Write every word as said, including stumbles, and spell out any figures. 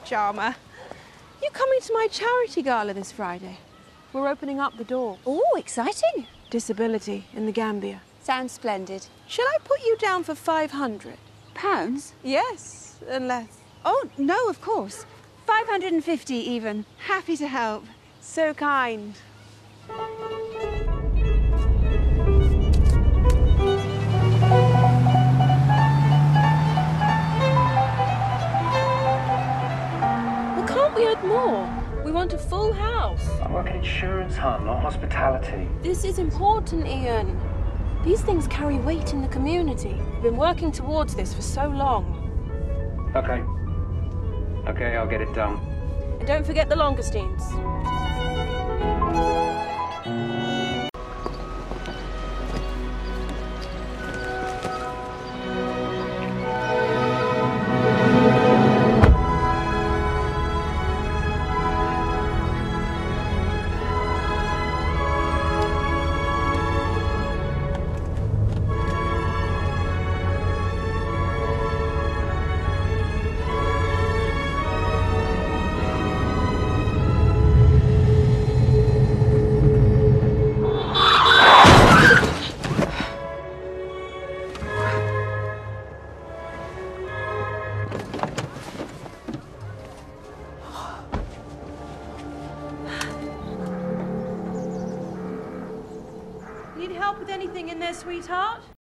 charmer. You coming to my charity gala this Friday? We're opening up the door. Oh, exciting. Disability in the Gambia. Sounds splendid. Shall I put you down for five hundred? Pounds? Yes, unless... Oh, no, of course. five hundred and fifty even. Happy to help. So kind. Well, can't we add more? We want a full house. I work in insurance, hon, not hospitality. This is important, Ian. These things carry weight in the community. We've been working towards this for so long. Okay. Okay, I'll get it done. And don't forget the Longestines. Need help with anything in there, sweetheart?